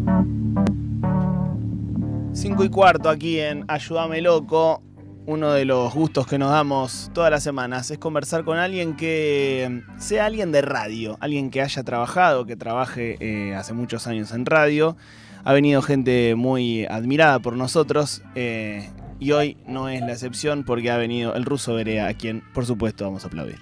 5:15 aquí en Ayúdame Loco. Uno de los gustos que nos damos todas las semanas es conversar con alguien que sea alguien de radio, alguien que haya trabajado, que trabaje hace muchos años en radio. Ha venido gente muy admirada por nosotros y hoy no es la excepción porque ha venido el Ruso Berea, a quien por supuesto vamos a aplaudir.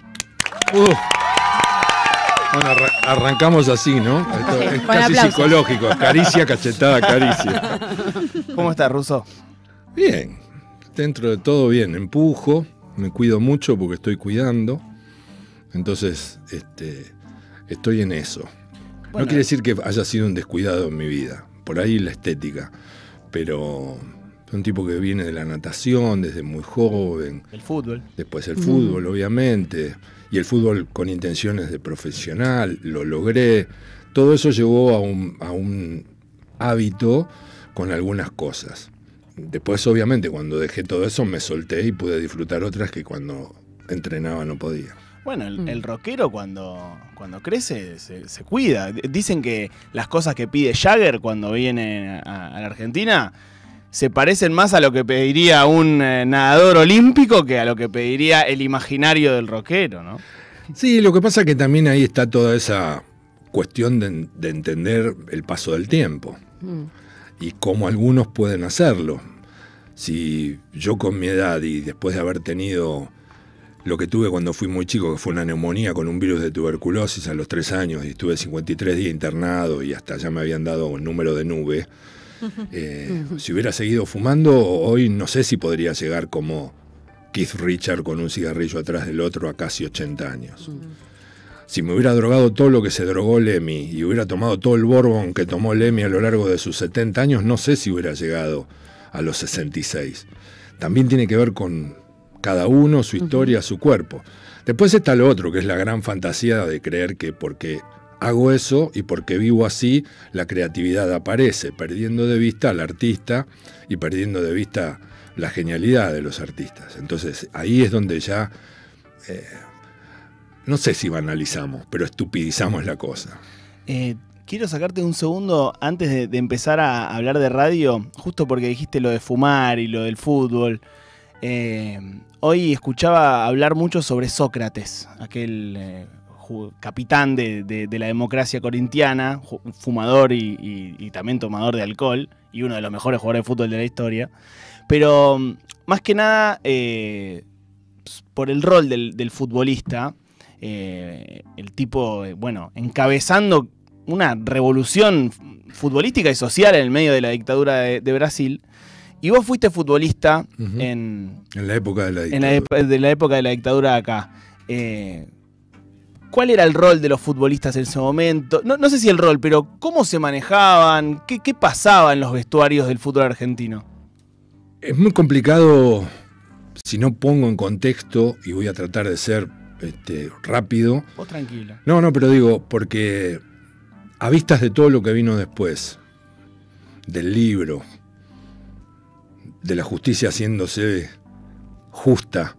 Bueno, arrancamos así, ¿no? Esto es casi psicológico, caricia, cachetada, caricia. ¿Cómo estás, Ruso? Bien, dentro de todo bien, empujo, me cuido mucho porque estoy cuidando, entonces estoy en eso. Bueno, no quiere decir que haya sido un descuidado en mi vida, por ahí la estética, pero un tipo que viene de la natación desde muy joven. El fútbol. Después el fútbol, obviamente, y el fútbol con intenciones de profesional, lo logré. Todo eso llevó a un hábito con algunas cosas. Después, obviamente, cuando dejé todo eso me solté y pude disfrutar otras que cuando entrenaba no podía. Bueno, el rockero cuando crece se cuida. Dicen que las cosas que pide Jagger cuando viene a la Argentina se parecen más a lo que pediría un nadador olímpico que a lo que pediría el imaginario del rockero, ¿no? Sí, lo que pasa es que también ahí está toda esa cuestión de entender el paso del tiempo y cómo algunos pueden hacerlo. Si yo con mi edad y después de haber tenido lo que tuve cuando fui muy chico, que fue una neumonía con un virus de tuberculosis a los 3 años y estuve 53 días internado y hasta ya me habían dado un número de nube, si hubiera seguido fumando, hoy no sé si podría llegar como Keith Richards con un cigarrillo atrás del otro a casi 80 años. Si me hubiera drogado todo lo que se drogó Lemmy y hubiera tomado todo el bourbon que tomó Lemmy a lo largo de sus 70 años, no sé si hubiera llegado a los 66. También tiene que ver con cada uno, su historia, su cuerpo. Después está lo otro, que es la gran fantasía de creer que porque hago eso y porque vivo así, la creatividad aparece, perdiendo de vista al artista y perdiendo de vista la genialidad de los artistas. Entonces ahí es donde ya, no sé si banalizamos, pero estupidizamos la cosa. Quiero sacarte un segundo antes de empezar a hablar de radio, justo porque dijiste lo de fumar y lo del fútbol. Hoy escuchaba hablar mucho sobre Sócrates, aquel capitán de la democracia corintiana, fumador y también tomador de alcohol, y uno de los mejores jugadores de fútbol de la historia. Pero más que nada, por el rol del futbolista, el tipo, encabezando una revolución futbolística y social en el medio de la dictadura de Brasil. Y vos fuiste futbolista en la época de la dictadura. En la época de la dictadura acá. ¿Cuál era el rol de los futbolistas en ese momento? No sé si el rol, pero ¿cómo se manejaban? ¿Qué pasaba en los vestuarios del fútbol argentino? Es muy complicado si no pongo en contexto, y voy a tratar de ser rápido. Vos tranquilo. No, pero digo, porque a vistas de todo lo que vino después, del libro, de la justicia haciéndose justa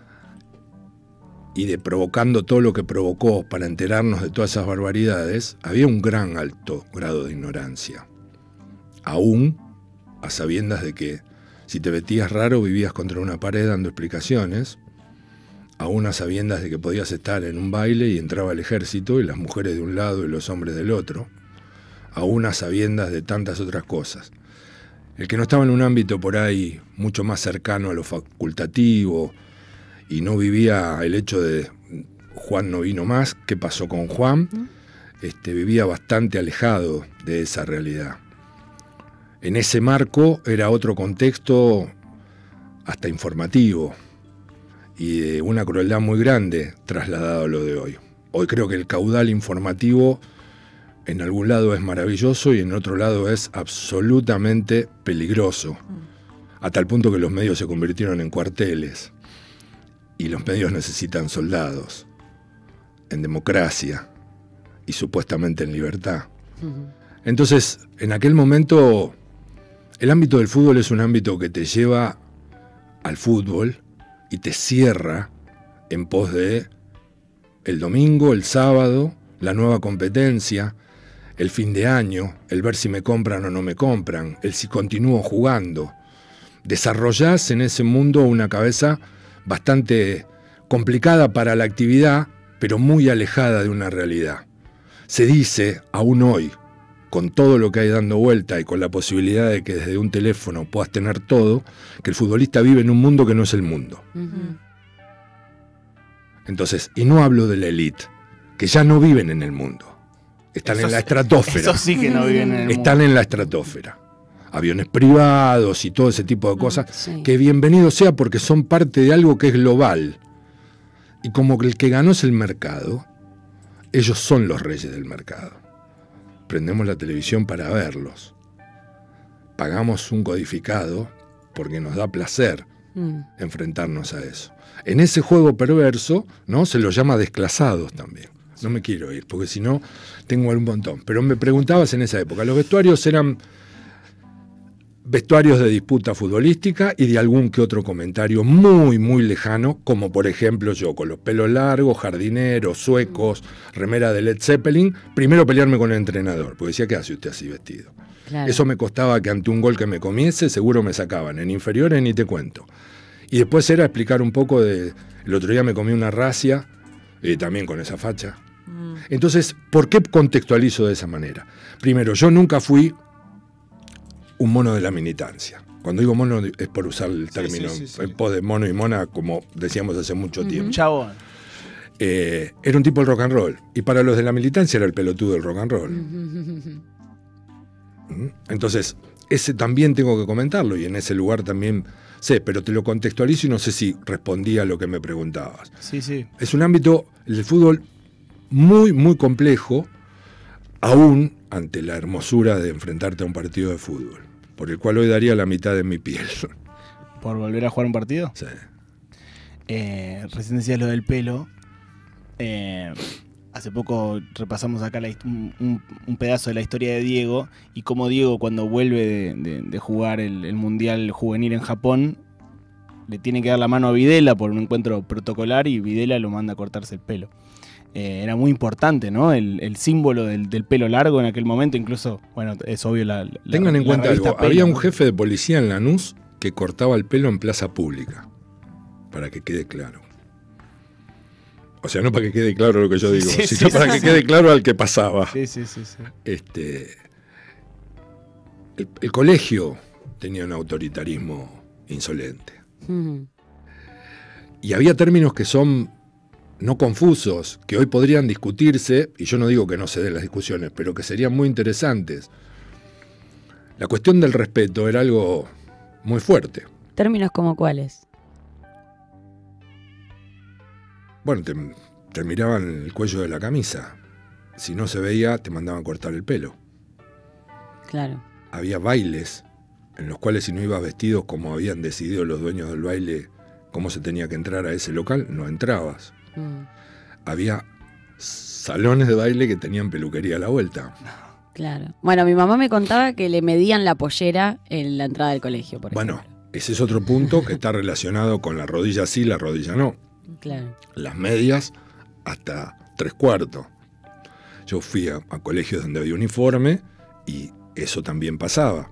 y de provocando todo lo que provocó para enterarnos de todas esas barbaridades, había un gran alto grado de ignorancia. Aún a sabiendas de que si te vestías raro vivías contra una pared dando explicaciones, aún a sabiendas de que podías estar en un baile y entraba el ejército y las mujeres de un lado y los hombres del otro, aún a sabiendas de tantas otras cosas. El que no estaba en un ámbito por ahí mucho más cercano a lo facultativo y no vivía el hecho de Juan no vino más, ¿qué pasó con Juan? Vivía bastante alejado de esa realidad. En ese marco era otro contexto hasta informativo y de una crueldad muy grande trasladado a lo de hoy. Hoy creo que el caudal informativo en algún lado es maravilloso y en otro lado es absolutamente peligroso, a tal punto que los medios se convirtieron en cuarteles y los medios necesitan soldados en democracia y supuestamente en libertad. Entonces, en aquel momento, el ámbito del fútbol es un ámbito que te lleva al fútbol y te cierra en pos de el domingo, el sábado, la nueva competencia, el fin de año, el ver si me compran o no me compran, el si continúo jugando. Desarrollás en ese mundo una cabeza bastante complicada para la actividad, pero muy alejada de una realidad. Se dice, aún hoy, con todo lo que hay dando vuelta y con la posibilidad de que desde un teléfono puedas tener todo, que el futbolista vive en un mundo que no es el mundo. Entonces, y no hablo de la élite, que ya no viven en el mundo. Están en la estratosfera. Eso sí que no viven en el mundo. Están en la estratosfera. Aviones privados y todo ese tipo de cosas, Sí. que bienvenido sea porque son parte de algo que es global. Y como que el que ganó es el mercado, ellos son los reyes del mercado. Prendemos la televisión para verlos. Pagamos un codificado porque nos da placer enfrentarnos a eso. En ese juego perverso, ¿no? Se los llama desclasados también. No me quiero ir, porque si no, tengo un montón. Pero me preguntabas en esa época, los vestuarios eran vestuarios de disputa futbolística y de algún que otro comentario muy, muy lejano, como por ejemplo yo, con los pelos largos, jardineros, suecos, remera de Led Zeppelin, primero pelearme con el entrenador, porque decía, ¿qué hace usted así vestido? Claro. Eso me costaba que ante un gol que me comiese, seguro me sacaban. En inferiores ni te cuento. Y después era explicar un poco de... El otro día me comí una racia, también con esa facha. Entonces, ¿por qué contextualizo de esa manera? Primero, yo nunca fui un mono de la militancia. Cuando digo mono es por usar el término sí. en pos de mono y mona, como decíamos hace mucho tiempo. Chabón. Era un tipo del rock and roll. Y para los de la militancia era el pelotudo del rock and roll. Entonces, ese también tengo que comentarlo y en ese lugar también sé, pero te lo contextualizo y no sé si respondía a lo que me preguntabas. Sí, sí. Es un ámbito, el fútbol, muy, muy complejo, aún ante la hermosura de enfrentarte a un partido de fútbol, por el cual hoy daría la mitad de mi piel. ¿Por volver a jugar un partido? Sí. Recién decías lo del pelo. Hace poco repasamos acá un pedazo de la historia de Diego y cómo Diego, cuando vuelve de jugar el Mundial Juvenil en Japón, le tiene que dar la mano a Videla por un encuentro protocolar y Videla lo manda a cortarse el pelo. Era muy importante, ¿no? El símbolo del pelo largo en aquel momento, incluso, bueno, es obvio Tengan en cuenta revista algo, Pelo, había ¿no? un jefe de policía en Lanús que cortaba el pelo en plaza pública, para que quede claro. O sea, no para que quede claro lo que yo digo, Sí, sino sí, para que quede claro al que pasaba. Sí. El colegio tenía un autoritarismo insolente. Y había términos que son no confusos, que hoy podrían discutirse, y yo no digo que no se den las discusiones, pero que serían muy interesantes. La cuestión del respeto era algo muy fuerte. ¿Términos como cuáles? Bueno, te miraban el cuello de la camisa. Si no se veía, te mandaban cortar el pelo. Claro. Había bailes en los cuales si no ibas vestido como habían decidido los dueños del baile cómo se tenía que entrar a ese local, no entrabas. Había salones de baile que tenían peluquería a la vuelta. Claro. Bueno, mi mamá me contaba que le medían la pollera en la entrada del colegio, por Bueno, ejemplo. ese es otro punto que está relacionado con la rodilla sí, la rodilla no. Claro. Las medias hasta 3/4. Yo fui a colegios donde había uniforme y eso también pasaba.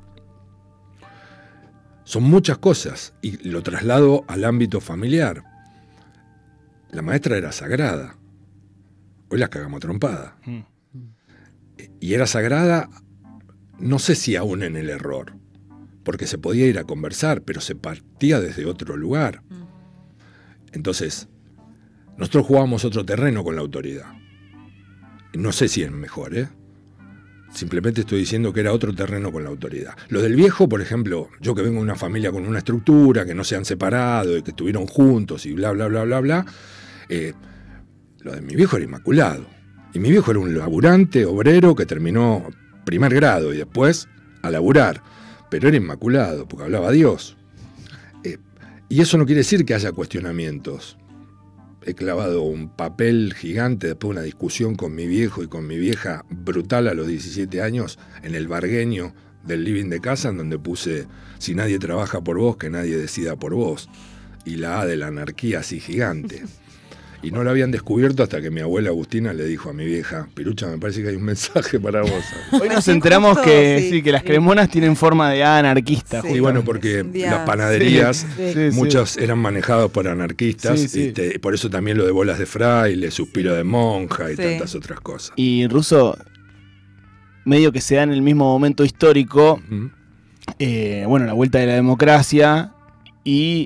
Son muchas cosas y lo traslado al ámbito familiar. La maestra era sagrada. Hoy la cagamos a trompada. Y era sagrada, no sé si aún en el error, porque se podía ir a conversar, pero se partía desde otro lugar. Entonces, nosotros jugábamos otro terreno con la autoridad. No sé si es mejor, ¿eh? Simplemente estoy diciendo que era otro terreno con la autoridad. Lo del viejo, por ejemplo, yo que vengo de una familia con una estructura, que no se han separado y que estuvieron juntos y bla, bla, bla, bla, bla, lo de mi viejo era inmaculado. Y mi viejo era un laburante, obrero, que terminó primer grado y después a laburar. Pero era inmaculado, porque hablaba a Dios. Y eso no quiere decir que haya cuestionamientos. He clavado un papel gigante después de una discusión con mi viejo y con mi vieja brutal a los 17 años en el vargueño del living de casa, en donde puse: si nadie trabaja por vos, que nadie decida por vos. Y la A de la anarquía así gigante. Y no lo habían descubierto hasta que mi abuela Agustina le dijo a mi vieja, Pirucha, me parece que hay un mensaje para vos. Hoy nos enteramos que las cremonas tienen forma de anarquista. Y bueno, porque las panaderías, muchas eran manejadas por anarquistas, por eso también lo de bolas de fraile, suspiro de monja y tantas otras cosas. Y Russo, medio que se da en el mismo momento histórico, bueno, la vuelta de la democracia y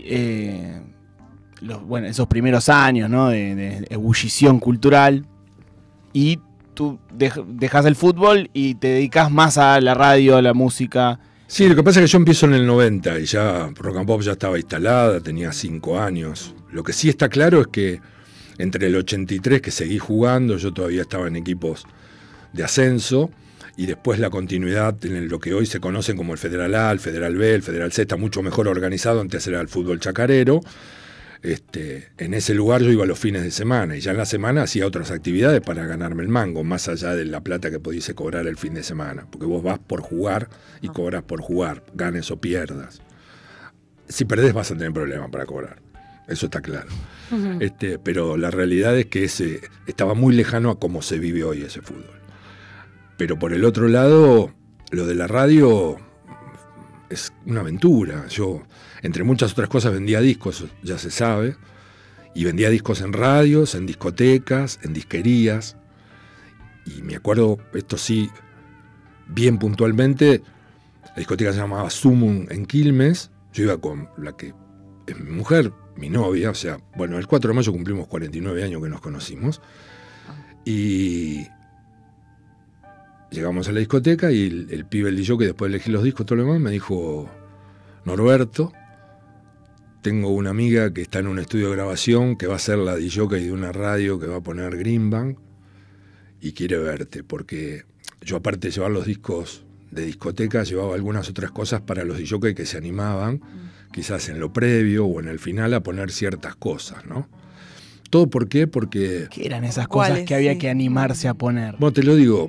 esos primeros años, ¿no? de ebullición cultural, y tú dejas el fútbol y te dedicas más a la radio, a la música. Sí, lo que pasa es que yo empiezo en el 90 y ya Rock and Pop ya estaba instalada, tenía 5 años. Lo que sí está claro es que entre el 83, que seguí jugando, yo todavía estaba en equipos de ascenso, y después la continuidad en lo que hoy se conocen como el Federal A, el Federal B, el Federal C, está mucho mejor organizado, antes era el fútbol chacarero. En ese lugar yo iba los fines de semana, y ya en la semana hacía otras actividades para ganarme el mango, más allá de la plata que pudiese cobrar el fin de semana, porque vos vas por jugar y cobras por jugar, ganes o pierdas. Si perdés vas a tener problemas para cobrar, eso está claro. Pero la realidad es que estaba muy lejano a cómo se vive hoy ese fútbol. Pero por el otro lado, lo de la radio es una aventura. Yo, entre muchas otras cosas, vendía discos, ya se sabe, y vendía discos en radios, en discotecas, en disquerías. Y me acuerdo, esto sí, bien puntualmente, la discoteca se llamaba Sumum en Quilmes. Yo iba con la que es mi mujer, mi novia, o sea, bueno, el 4 de mayo cumplimos 49 años que nos conocimos. Y llegamos a la discoteca y el pibe, el DJ, que después de elegir los discos, todo lo demás, me dijo: Norberto, tengo una amiga que está en un estudio de grabación que va a ser la DJ de una radio que va a poner Greenbank y quiere verte, porque yo, aparte de llevar los discos de discoteca, llevaba algunas otras cosas para los DJ que se animaban, quizás en lo previo o en el final, a poner ciertas cosas, ¿no? ¿Todo por qué? Porque... ¿Qué eran esas cosas que había que animarse a poner? Bueno, te lo digo,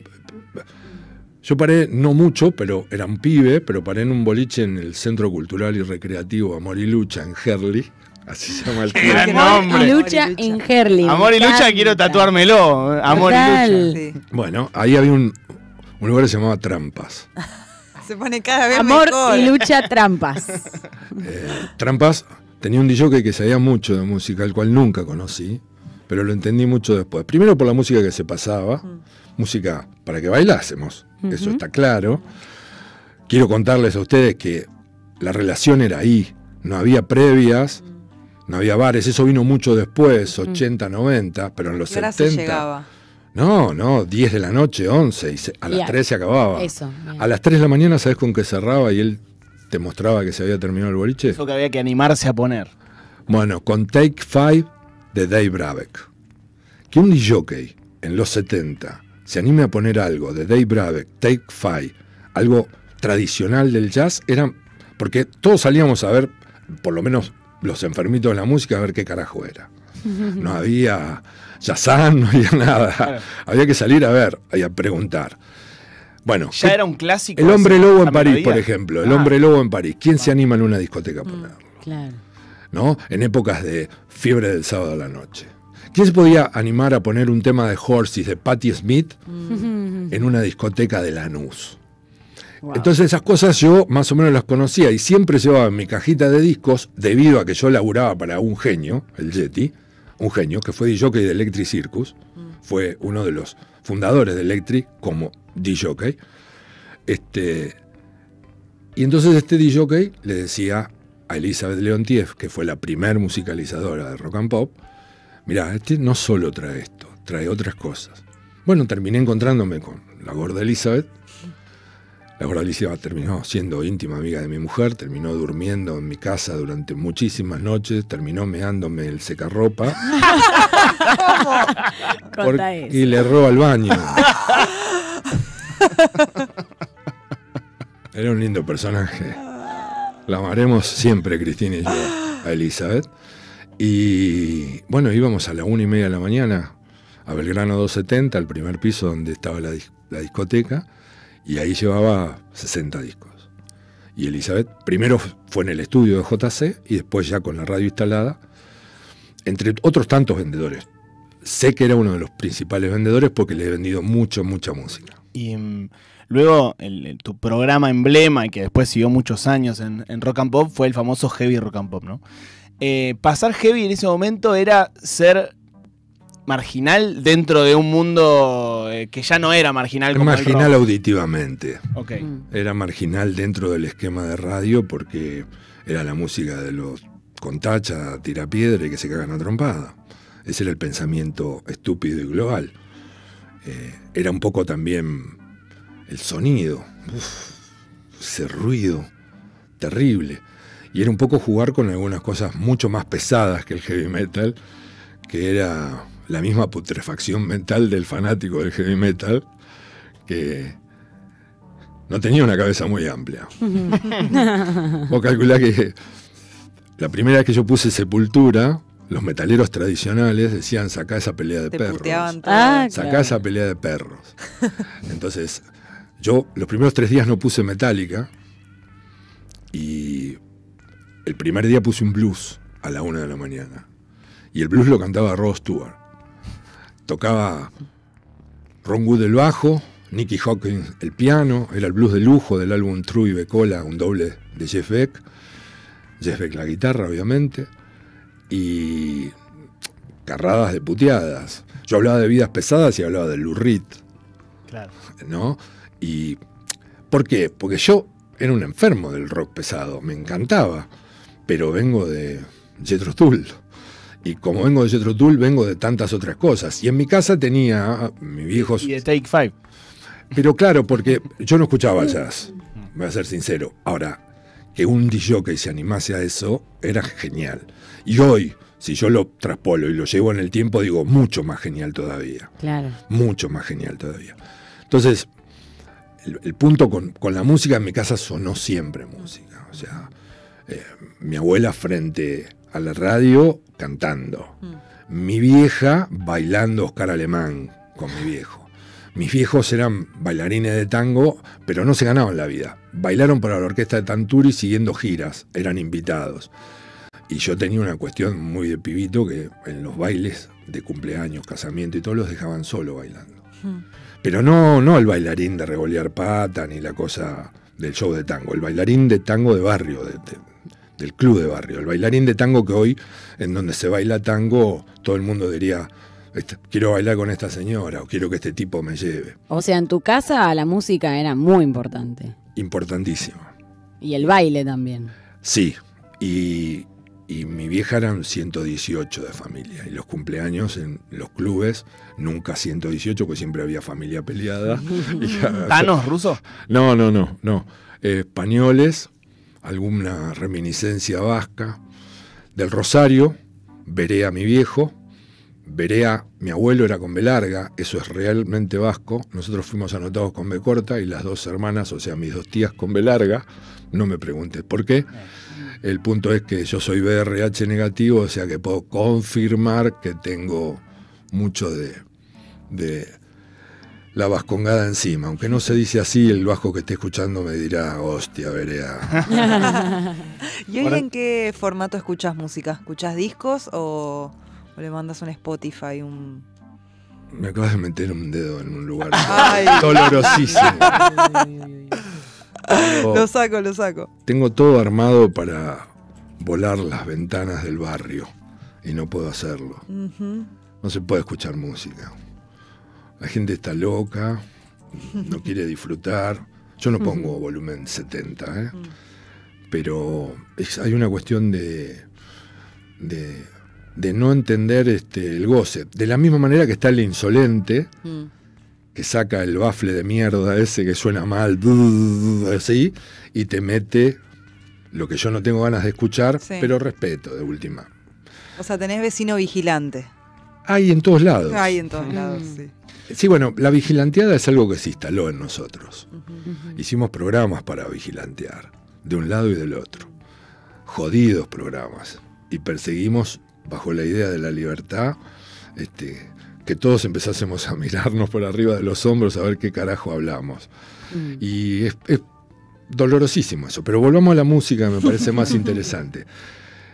yo paré, no mucho, pero era un pibe, pero paré en un boliche en el Centro Cultural y Recreativo Amor y Lucha en Herli, así se llama el club. ¡Qué nombre! Y Lucha en Herli. Amor y Lucha, quiero tatuármelo. Amor y Lucha. Sí. Bueno, ahí había un lugar que se llamaba Trampas. Se pone cada vez Amor mejor. y Lucha Trampas. Trampas tenía un DJ que sabía mucho de música, el cual nunca conocí, pero lo entendí mucho después. Primero por la música que se pasaba, música para que bailásemos, eso está claro. Quiero contarles a ustedes que la relación era ahí, no había previas, no había bares, eso vino mucho después, 80, 90, pero en los 70... se llegaba. No, 10 de la noche, 11, y a las 3 se acababa. Eso, a las 3 de la mañana, ¿sabes con qué cerraba? Y él te mostraba que se había terminado el boliche. Eso que había que animarse a poner. Bueno, con Take 5 de Dave Brubeck. Que un DJ en los 70 se anime a poner algo de Dave Brubeck, Take 5, algo tradicional del jazz, era porque todos salíamos a ver, por lo menos los enfermitos de la música, a ver qué carajo era. No había Yazán, no había nada. Claro. Había que salir a ver y a preguntar. Bueno, ya era un clásico. El Hombre Lobo en París, por ejemplo. El Hombre Lobo en París. ¿Quién se anima en una discoteca a ponerlo? Claro. ¿No? En épocas de fiebre del sábado a la noche. ¿Quién se podía animar a poner un tema de Horses de Patti Smith en una discoteca de Lanús? Wow. Entonces esas cosas yo más o menos las conocía y siempre llevaba en mi cajita de discos, debido a que yo laburaba para un genio, el Yeti, un genio que fue DJ de Electric Circus, fue uno de los fundadores de Electric como DJ. Y entonces este DJ le decía a Elizabeth Leontiev, que fue la primer musicalizadora de Rock and Pop, mirá, no solo trae esto, trae otras cosas. Bueno, terminé encontrándome con la gorda Elizabeth. La gorda Elizabeth terminó siendo íntima amiga de mi mujer, terminó durmiendo en mi casa durante muchísimas noches, terminó meándome el secarropa y le erró al baño. Era un lindo personaje. La amaremos siempre, Cristina y yo, a Elizabeth. Y bueno, íbamos a la 1:30 de la mañana a Belgrano 270, al primer piso donde estaba la discoteca, y ahí llevaba 60 discos. Y Elizabeth primero fue en el estudio de JC y después ya con la radio instalada, entre otros tantos vendedores sé que era uno de los principales vendedores porque le he vendido mucha música. Y luego tu programa emblema, y que después siguió muchos años en Rock and Pop, fue el famoso Heavy Rock and Pop, ¿no? Pasar heavy en ese momento era ser marginal dentro de un mundo que ya no era marginal como marginal el rock. Auditivamente. Okay. Era marginal dentro del esquema de radio porque era la música de los con tacha, tirapiedra y que se cagan a trompada. Ese era el pensamiento estúpido y global. Era un poco también el sonido, ese ruido terrible. Y era un poco jugar con algunas cosas mucho más pesadas que el heavy metal, que era la misma putrefacción mental del fanático del heavy metal, que no tenía una cabeza muy amplia. Vos calculás que la primera vez que yo puse Sepultura, los metaleros tradicionales decían: sacá esa pelea de perros. Sacá esa pelea de perros. Entonces, yo los primeros 3 días no puse Metallica, y el primer día puse un blues a la 1 de la mañana. Y el blues lo cantaba Rod Stewart. Tocaba Ron Wood el bajo, Nicky Hawkins el piano. Era el blues de lujo del álbum True y Becola, un doble de Jeff Beck. Jeff Beck la guitarra, obviamente. Y carradas de puteadas. Yo hablaba de vidas pesadas y hablaba de Lou Reed. Claro. ¿No? Y ¿por qué? Porque yo era un enfermo del rock pesado, me encantaba, pero vengo de Jethro Tull. Y como vengo de Jethro Tull, vengo de tantas otras cosas. Y en mi casa tenía mis viejos... Y de Take Five. Pero claro, porque yo no escuchaba jazz, voy a ser sincero. Ahora, que un DJ se animase a eso, era genial. Y hoy, si yo lo traspolo y lo llevo en el tiempo, digo, mucho más genial todavía. Claro. Mucho más genial todavía. Entonces, el punto con la música, en mi casa sonó siempre música. O sea, mi abuela frente a la radio cantando. Mi vieja bailando Oscar Alemán con mi viejo. Mis viejos eran bailarines de tango, pero no se ganaban la vida. Bailaron para la orquesta de Tanturi siguiendo giras, eran invitados. Y yo tenía una cuestión muy de pibito que en los bailes de cumpleaños, casamiento y todo los dejaban solo bailando. Pero no el bailarín de revolear pata ni la cosa del show de tango, el bailarín de tango de barrio, del club de barrio, el bailarín de tango que hoy, en donde se baila tango, todo el mundo diría: quiero bailar con esta señora, o quiero que este tipo me lleve. O sea, en tu casa la música era muy importante. Importantísima. Y el baile también. Sí, y mi vieja eran 118 de familia, y los cumpleaños en los clubes nunca 118, porque siempre había familia peleada. ¿Tanos rusos? No. Españoles, alguna reminiscencia vasca. Del Rosario, Berea mi viejo, Berea mi abuelo era con B larga, eso es realmente vasco. Nosotros fuimos anotados con B corta y las 2 hermanas, o sea, mis 2 tías con B larga. No me preguntes por qué. El punto es que yo soy BRH negativo, o sea que puedo confirmar que tengo mucho de la vascongada encima. Aunque no se dice así, el vasco que esté escuchando me dirá: hostia, Berea. ¿Y hoy en qué formato escuchas música? ¿Escuchas discos o le mandas un Spotify? Me acabas de meter un dedo en un lugar Ay. dolorosísimo. Lo saco. Tengo todo armado para volar las ventanas del barrio y no puedo hacerlo. No se puede escuchar música. La gente está loca, no quiere disfrutar. Yo no pongo volumen 70, pero hay una cuestión de no entender el goce. De la misma manera que está el insolente, que saca el bafle de mierda ese que suena mal, así, y te mete lo que yo no tengo ganas de escuchar, pero respeto de última. O sea, tenés vecino vigilante. Hay en todos lados. Hay en todos lados, sí. Sí, bueno, la vigilanteada es algo que se instaló en nosotros. Hicimos programas para vigilantear, de un lado y del otro. Jodidos programas. Y perseguimos, bajo la idea de la libertad, que todos empezásemos a mirarnos por arriba de los hombros a ver qué carajo hablamos. Y es dolorosísimo eso. Pero volvamos a la música, me parece más interesante.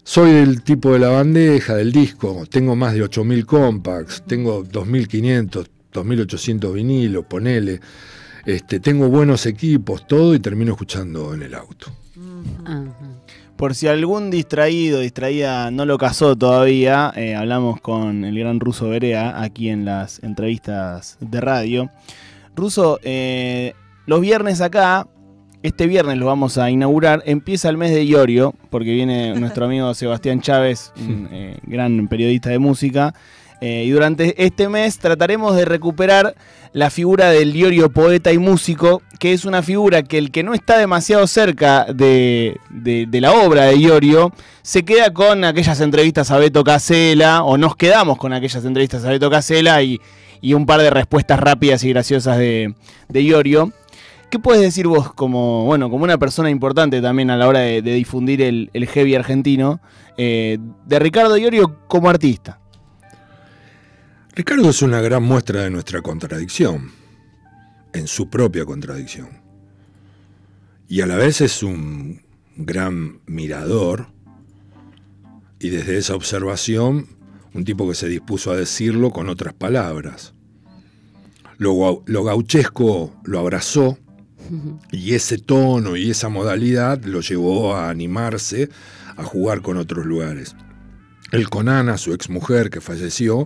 Soy el tipo de la bandeja, del disco, tengo más de 8.000 compacts, tengo 2.500, 2.800 vinilos, ponele, tengo buenos equipos, todo, y termino escuchando en el auto. Por si algún distraída no lo casó todavía, hablamos con el gran Russo Berea aquí en las entrevistas de radio. Russo, los viernes acá, este viernes lo vamos a inaugurar, empieza el mes de Iorio, porque viene nuestro amigo Sebastián Chávez, un gran periodista de música, y durante este mes trataremos de recuperar la figura del Iorio poeta y músico, que es una figura que el que no está demasiado cerca de la obra de Iorio, se queda con aquellas entrevistas a Beto Casella, o nos quedamos con aquellas entrevistas a Beto Casella y un par de respuestas rápidas y graciosas de Iorio. ¿Qué puedes decir vos como una persona importante también a la hora de difundir el heavy argentino, de Ricardo Iorio como artista? Ricardo es una gran muestra de nuestra contradicción, en su propia contradicción. Y a la vez es un gran mirador, y desde esa observación, un tipo que se dispuso a decirlo con otras palabras. Lo gauchesco lo abrazó, y ese tono y esa modalidad lo llevó a animarse a jugar con otros lugares. Él con Ana, su exmujer que falleció,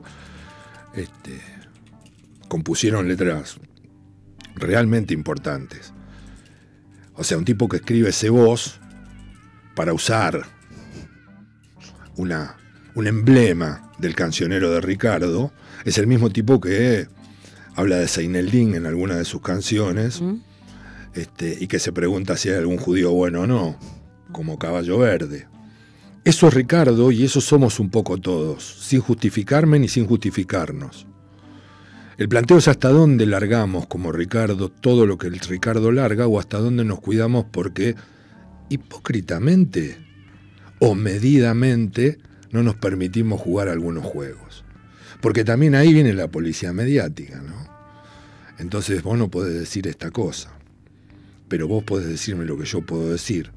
compusieron letras realmente importantes. O sea, un tipo que escribe ese voz para usar un emblema del cancionero de Ricardo, es el mismo tipo que habla de Seineldin en alguna de sus canciones, y que se pregunta si hay algún judío bueno o no, como Caballo Verde. Eso es Ricardo, y eso somos un poco todos, sin justificarme ni sin justificarnos. El planteo es hasta dónde largamos como Ricardo todo lo que el Ricardo larga, o hasta dónde nos cuidamos porque hipócritamente o medidamente no nos permitimos jugar algunos juegos. Porque también ahí viene la policía mediática, ¿no? Entonces vos no podés decir esta cosa, pero vos podés decirme lo que yo puedo decir.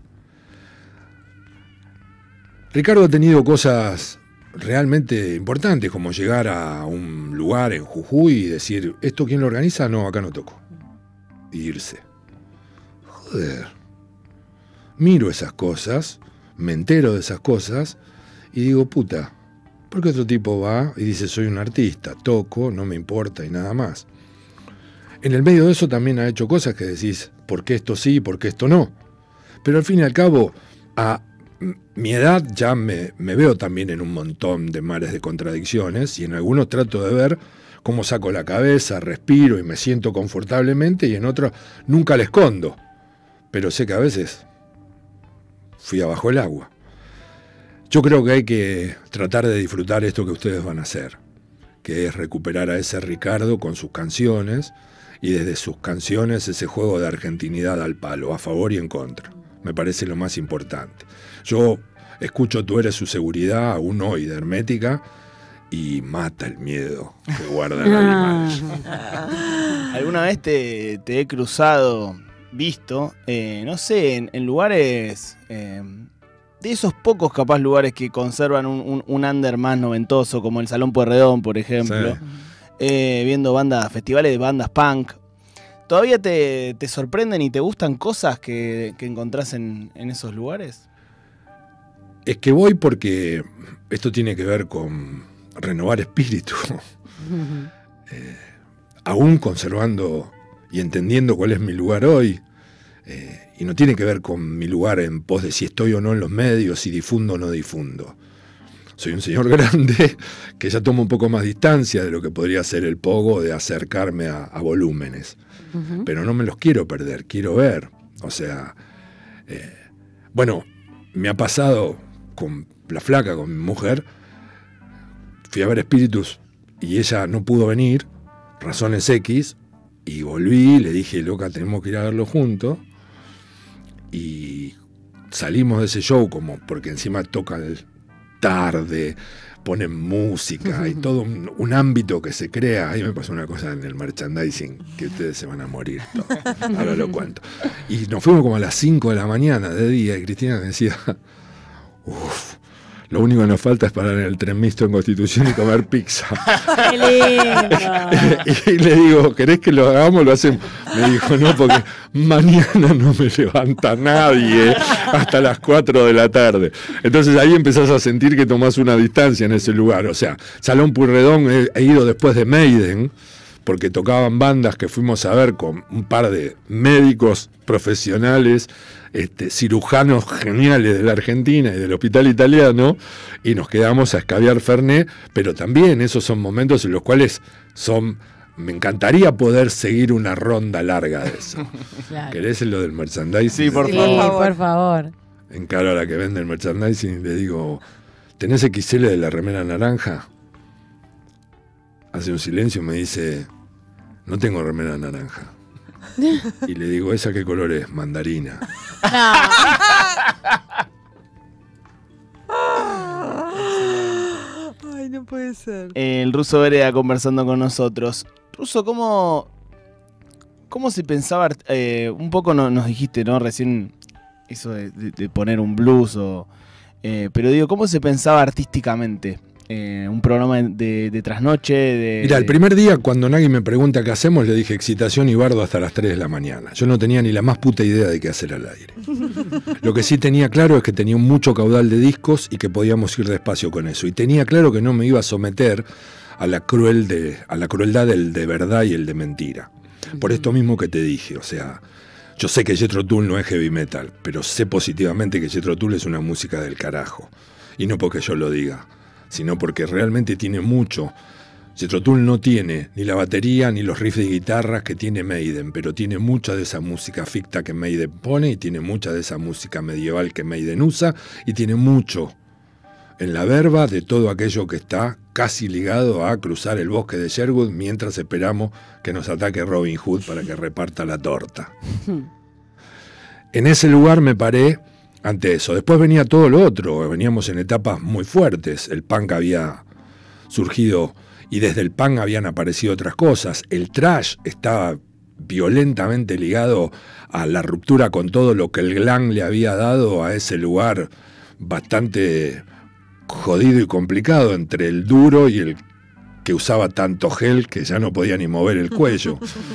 Ricardo ha tenido cosas realmente importantes, como llegar a un lugar en Jujuy y decir, ¿esto quién lo organiza? No, acá no toco. Y irse. Joder. Miro esas cosas, me entero de esas cosas y digo, puta, ¿por qué otro tipo va y dice, soy un artista, toco, no me importa y nada más? En el medio de eso también ha hecho cosas que decís, ¿por qué esto sí y por qué esto no? Pero al fin y al cabo, a mi edad ya me veo también en un montón de mares de contradicciones, y en algunos trato de ver cómo saco la cabeza, respiro y me siento confortablemente, y en otros nunca la escondo, pero sé que a veces fui abajo el agua. Yo creo que hay que tratar de disfrutar esto que ustedes van a hacer, que es recuperar a ese Ricardo con sus canciones, y desde sus canciones ese juego de argentinidad al palo, a favor y en contra. Me parece lo más importante. Yo escucho Tú eres su seguridad, aún hoy, de Hermética, y mata el miedo que guardan animales. ¿Alguna vez te he cruzado, visto, no sé, en lugares, de esos pocos capaz lugares que conservan un under más noventoso, como el Salón Pueyrredón, por ejemplo, viendo festivales de bandas punk? ¿Todavía te sorprenden y te gustan cosas que encontrás en esos lugares? Es que voy porque esto tiene que ver con renovar espíritu. Aún conservando y entendiendo cuál es mi lugar hoy, y no tiene que ver con mi lugar en pos de si estoy o no en los medios, si difundo o no difundo. Soy un señor grande que ya toma un poco más distancia de lo que podría ser el pogo de acercarme a volúmenes. Pero no me los quiero perder, quiero ver. O sea, bueno, me ha pasado con la flaca, con mi mujer. Fui a ver Espíritus y ella no pudo venir, razones X, y volví, le dije, loca, tenemos que ir a verlo juntos. Y salimos de ese show porque encima toca tarde, ponen música y todo un ámbito que se crea. Ahí me pasó una cosa en el merchandising que ustedes se van a morir todos. Ahora lo cuento. Y nos fuimos como a las 5 de la mañana de día, y Cristina me decía, uff, Lo único que nos falta es parar en el tren mixto en Constitución y comer pizza. ¡Qué lindo! Y le digo, ¿querés que lo hagamos? Lo hacemos. Me dijo, no, porque mañana no me levanta nadie hasta las 4 de la tarde. Entonces ahí empezás a sentir que tomás una distancia en ese lugar. O sea, Salón Pueyrredón he ido después de Maiden, porque tocaban bandas que fuimos a ver con un par de médicos profesionales, cirujanos geniales de la Argentina y del Hospital Italiano, y nos quedamos a escabiar Fernet, pero también esos son momentos en los cuales me encantaría poder seguir una ronda larga de eso. Claro. ¿Querés lo del merchandising? Sí, por Sí, favor. por favor. Encaro a la que vende el merchandising y le digo, ¿tenés XL de la remera naranja? Hace un silencio y me dice, no tengo remera naranja. Y le digo, ¿esa qué color es? Mandarina. No. Ay, no puede ser. El Ruso Vereda conversando con nosotros. Ruso, ¿cómo se pensaba? Un poco nos dijiste, ¿no? Recién eso de poner un blues, pero digo, ¿cómo se pensaba artísticamente? Un programa de trasnoche. Mira, el primer día cuando Nagui me pregunta qué hacemos, le dije excitación y bardo hasta las 3 de la mañana. Yo no tenía ni la más puta idea de qué hacer al aire. Lo que sí tenía claro es que tenía mucho caudal de discos y que podíamos ir despacio con eso. Y tenía claro que no me iba a someter a la crueldad del de verdad y el de mentira. Por esto mismo que te dije, o sea, yo sé que Jethro Tull no es heavy metal, pero sé positivamente que Jethro Tull es una música del carajo. Y no porque yo lo diga, sino porque realmente tiene mucho. Jethro Tull no tiene ni la batería ni los riffs de guitarras que tiene Maiden, pero tiene mucha de esa música ficta que Maiden pone, y tiene mucha de esa música medieval que Maiden usa, y tiene mucho en la verba de todo aquello que está casi ligado a cruzar el bosque de Sherwood mientras esperamos que nos ataque Robin Hood para que reparta la torta. En ese lugar me paré ante eso. Después venía todo lo otro, veníamos en etapas muy fuertes. El punk había surgido y desde el punk habían aparecido otras cosas. El thrash estaba violentamente ligado a la ruptura con todo lo que el glam le había dado a ese lugar bastante jodido y complicado entre el duro y el que usaba tanto gel que ya no podía ni mover el cuello.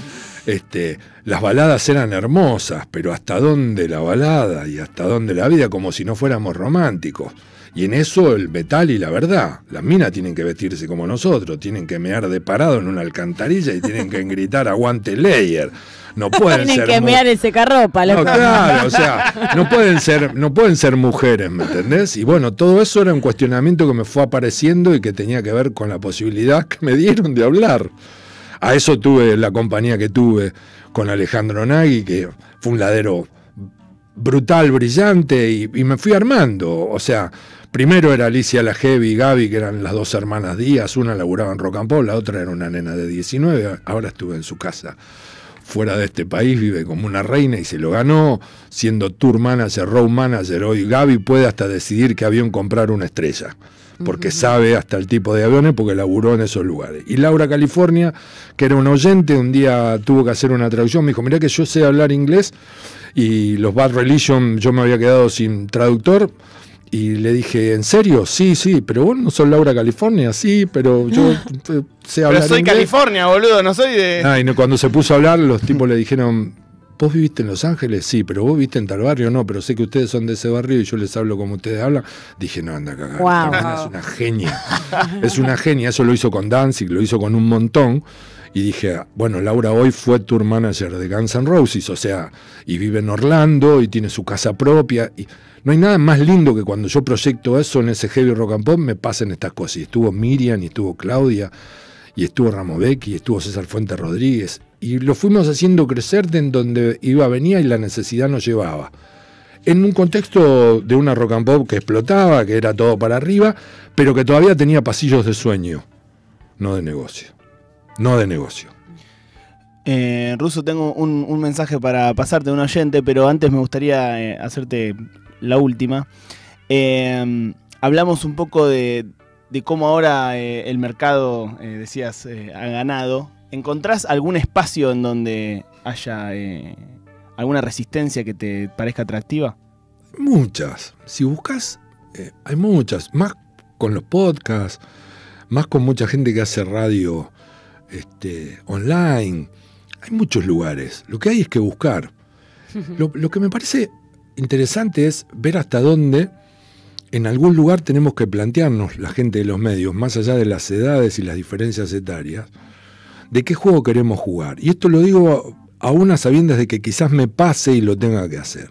Las baladas eran hermosas, pero ¿hasta dónde la balada y hasta dónde la vida? Como si no fuéramos románticos. Y en eso el metal y la verdad. Las minas tienen que vestirse como nosotros, tienen que mear de parado en una alcantarilla y tienen que gritar aguante Slayer. No pueden Tienen ser que mear ese carropa. No, claro, o sea, no pueden ser mujeres, ¿me entendés? Y bueno, todo eso era un cuestionamiento que me fue apareciendo y que tenía que ver con la posibilidad que me dieron de hablar. A eso tuve la compañía que tuve con Alejandro Nagui, que fue un ladero brutal, brillante, y me fui armando. O sea, primero era Alicia la Heavy y Gaby, que eran las dos hermanas Díaz, una laburaba en Rock and Pop, la otra era una nena de 19, ahora estuve en su casa fuera de este país, vive como una reina y se lo ganó, siendo tour manager, road manager. Hoy Gaby puede hasta decidir qué avión comprar una estrella, porque sabe hasta el tipo de aviones, porque laburó en esos lugares. Y Laura California, que era un oyente, un día tuvo que hacer una traducción, me dijo, mirá que yo sé hablar inglés, y los Bad Religion yo me había quedado sin traductor, y le dije, ¿en serio? Sí, pero vos no sos Laura California. Sí, pero yo sé hablar Pero soy inglés. California, boludo, no soy de... Y cuando se puso a hablar, los tipos le dijeron, ¿vos viviste en Los Ángeles? Sí, pero vos viviste en tal barrio, no, pero sé que ustedes son de ese barrio y yo les hablo como ustedes hablan. Dije, no, anda a cagar. Wow. Esta mina es una genia. Es una genia, eso lo hizo con Danzig, lo hizo con un montón. Y dije, bueno, Laura hoy fue tour manager de Guns N' Roses, o sea, y vive en Orlando y tiene su casa propia. Y no hay nada más lindo que cuando yo proyecto eso en ese Heavy Rock and Pop me pasen estas cosas. Y estuvo Miriam, y estuvo Claudia, y estuvo Ramovecchi, y estuvo César Fuentes Rodríguez. Y lo fuimos haciendo crecer de en donde iba, venía y la necesidad nos llevaba. En un contexto de una rock and pop que explotaba, que era todo para arriba, pero que todavía tenía pasillos de sueño, no de negocio. No de negocio. Ruso, tengo un mensaje para pasarte de un oyente, pero antes me gustaría hacerte la última. Hablamos un poco de cómo ahora el mercado, decías, ha ganado. ¿Encontrás algún espacio en donde haya alguna resistencia que te parezca atractiva? Muchas. Si buscas Hay muchas, más con los podcasts, más con mucha gente que hace radio online. Hay muchos lugares. Lo que hay es que buscar. Lo que me parece interesante es ver hasta dónde en algún lugar tenemos que plantearnos, la gente de los medios, más allá de las edades y las diferencias etarias, de qué juego queremos jugar. Y esto lo digo aún a sabiendas de que quizás me pase y lo tenga que hacer.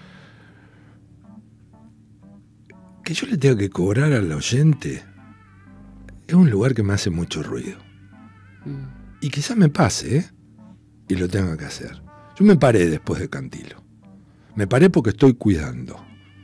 Que yo le tenga que cobrar al oyente es un lugar que me hace mucho ruido. Y quizás me pase, y lo tenga que hacer. Yo me paré después de Cantilo. Me paré porque estoy cuidando.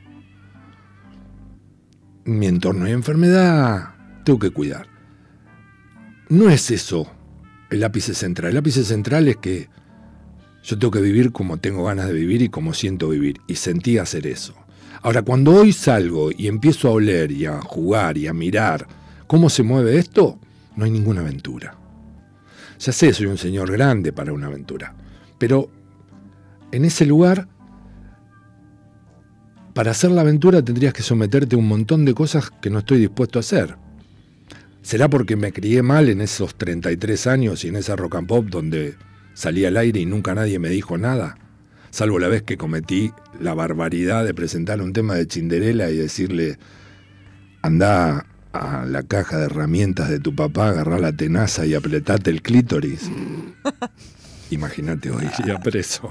En mi entorno hay enfermedad, tengo que cuidar. No es eso el ápice central. El ápice central es que yo tengo que vivir como tengo ganas de vivir y como siento vivir. Y sentí hacer eso. Ahora, cuando hoy salgo y empiezo a oler y a jugar y a mirar cómo se mueve esto, no hay ninguna aventura. Ya sé, soy un señor grande para una aventura. Pero en ese lugar, para hacer la aventura tendrías que someterte a un montón de cosas que no estoy dispuesto a hacer. ¿Será porque me crié mal en esos 33 años y en esa rock and pop donde salí al aire y nunca nadie me dijo nada? Salvo la vez que cometí la barbaridad de presentar un tema de Cinderella y decirle, andá a la caja de herramientas de tu papá, agarrá la tenaza y apretate el clítoris. Imagínate, hoy iría preso.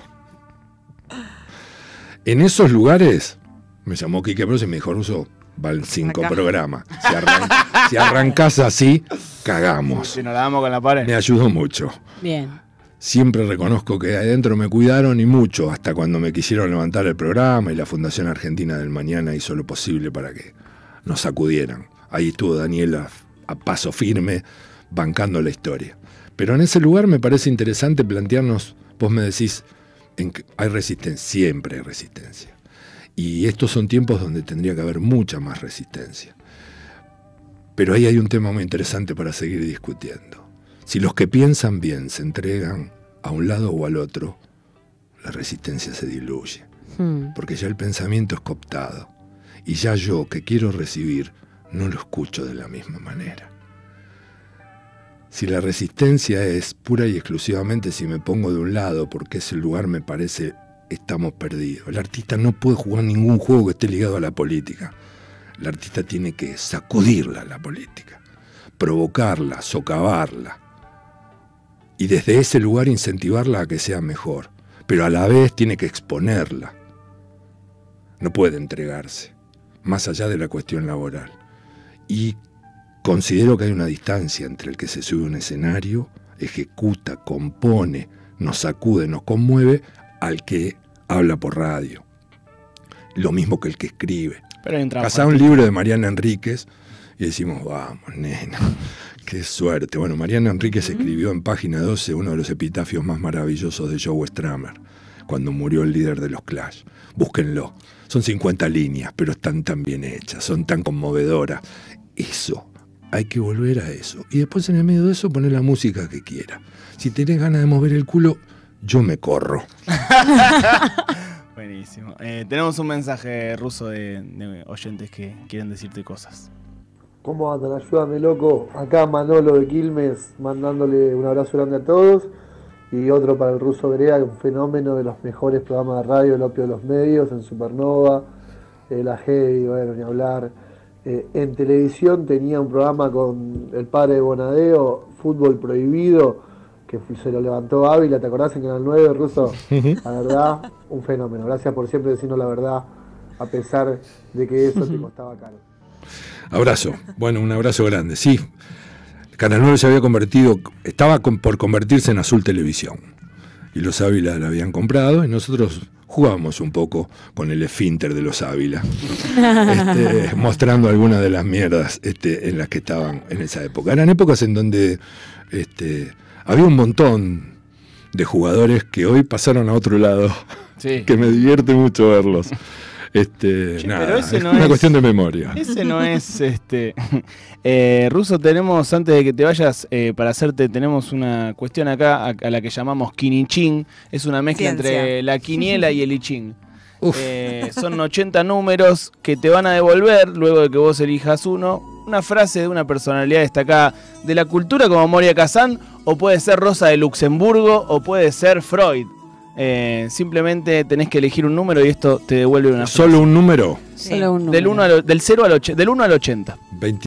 En esos lugares me llamó Quique Bros y me dijo, Russo, van 5 programas. Si arrancás así, cagamos. Si nos la damos con la pared. Me ayudó mucho. Bien. Siempre reconozco que adentro me cuidaron y mucho, hasta cuando me quisieron levantar el programa y la Fundación Argentina del Mañana hizo lo posible para que nos sacudieran. Ahí estuvo Daniela a paso firme, bancando la historia. Pero en ese lugar me parece interesante plantearnos, vos me decís, hay resistencia, siempre hay resistencia. Y estos son tiempos donde tendría que haber mucha más resistencia. Pero ahí hay un tema muy interesante para seguir discutiendo. Si los que piensan bien se entregan a un lado o al otro, la resistencia se diluye. Porque ya el pensamiento es cooptado. Y ya yo, que quiero recibir, no lo escucho de la misma manera. Si la resistencia es pura y exclusivamente si me pongo de un lado porque ese lugar me parece estamos perdidos. El artista no puede jugar ningún juego que esté ligado a la política. El artista tiene que sacudirla a la política, provocarla, socavarla. Y desde ese lugar incentivarla a que sea mejor. Pero a la vez tiene que exponerla. No puede entregarse, más allá de la cuestión laboral. Y considero que hay una distancia entre el que se sube a un escenario, ejecuta, compone, nos sacude, nos conmueve, al que habla por radio. Lo mismo que el que escribe. Pasá un libro de Mariana Enríquez y decimos, vamos, nena, qué suerte. Bueno, Mariana Enríquez escribió en página 12 uno de los epitafios más maravillosos de Joe Strummer, cuando murió el líder de los Clash. Búsquenlo. Son 50 líneas, pero están tan bien hechas, son tan conmovedoras. Eso, hay que volver a eso. Y después en el medio de eso poner la música que quiera. Si tenés ganas de mover el culo, yo me corro. Buenísimo. Tenemos un mensaje ruso de oyentes que quieren decirte cosas. ¿Cómo andan? Ayúdame, loco. Acá Manolo de Quilmes, mandándole un abrazo grande a todos. Y otro para el Ruso Grea, un fenómeno de los mejores programas de radio, el opio de los medios, en Supernova, la Heavy, bueno, ni hablar. En televisión tenía un programa con el padre de Bonadeo, Fútbol Prohibido, que se lo levantó Ávila, ¿te acordás? En Canal 9, Ruso. La verdad, un fenómeno. Gracias por siempre decirnos la verdad, a pesar de que eso te costaba caro. Abrazo. Bueno, un abrazo grande. Sí, Canal 9 se había convertido, estaba por convertirse en Azul Televisión. Y los Ávila la habían comprado y nosotros jugábamos un poco con el esfínter de los Ávila, mostrando algunas de las mierdas en las que estaban en esa época. Eran épocas en donde había un montón de jugadores que hoy pasaron a otro lado, sí, que me divierte mucho verlos. Nada, pero ese no es una cuestión de memoria. Ese no es Ruso, tenemos, antes de que te vayas, para hacerte, tenemos una cuestión acá a la que llamamos Quinichin. Es una mezcla entre la quiniela y el I Ching. Son 80 números que te van a devolver, luego de que vos elijas uno, una frase de una personalidad destacada de la cultura como Moria Kazan, o puede ser Rosa de Luxemburgo, o puede ser Freud. Simplemente tenés que elegir un número y esto te devuelve una frase. ¿Solo un número? Solo un número. Del 1 al 80. 20.